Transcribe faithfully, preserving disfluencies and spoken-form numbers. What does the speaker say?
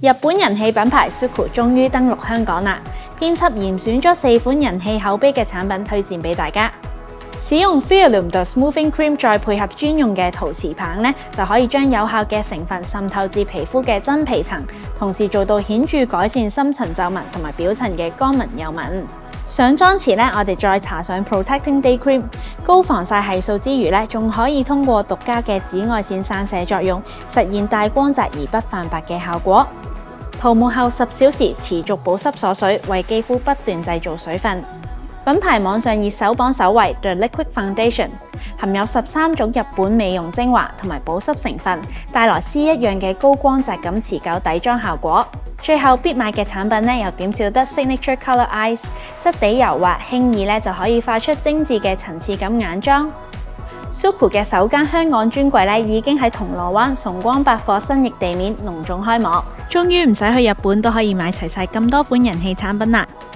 日本人氣品牌 Suqqu 終於登陸香港啦！編輯嚴選咗四款人氣口碑嘅產品推薦俾大家。使用 Philum The Smoothing Cream 再配合專用嘅陶瓷棒咧，就可以將有效嘅成分滲透至皮膚嘅真皮層，同時做到顯著改善深層皺紋同埋表層嘅乾紋幼紋。上妝前咧，我哋再搽上 Protecting Day Cream， 高防曬係數之餘咧，仲可以通過獨家嘅紫外線散射作用，實現帶光澤而不泛白嘅效果。塗抹後十小時持續保濕鎖水，為肌膚不斷製造水分。品牌網上以首榜首位 The Liquid Foundation， 含有十三種日本美容精華同埋保濕成分，帶來絲一樣嘅高光澤感持久底妝效果。最後必買嘅產品咧，又點少得 Signature Color Eyes， 質地柔滑，輕易咧就可以化出精緻嘅層次感眼妝。Suqqu 嘅首間香港專櫃咧，已經喺銅鑼灣崇光百貨新翼地面隆重開幕，終於唔使去日本都可以買齊晒咁多款人氣產品啦！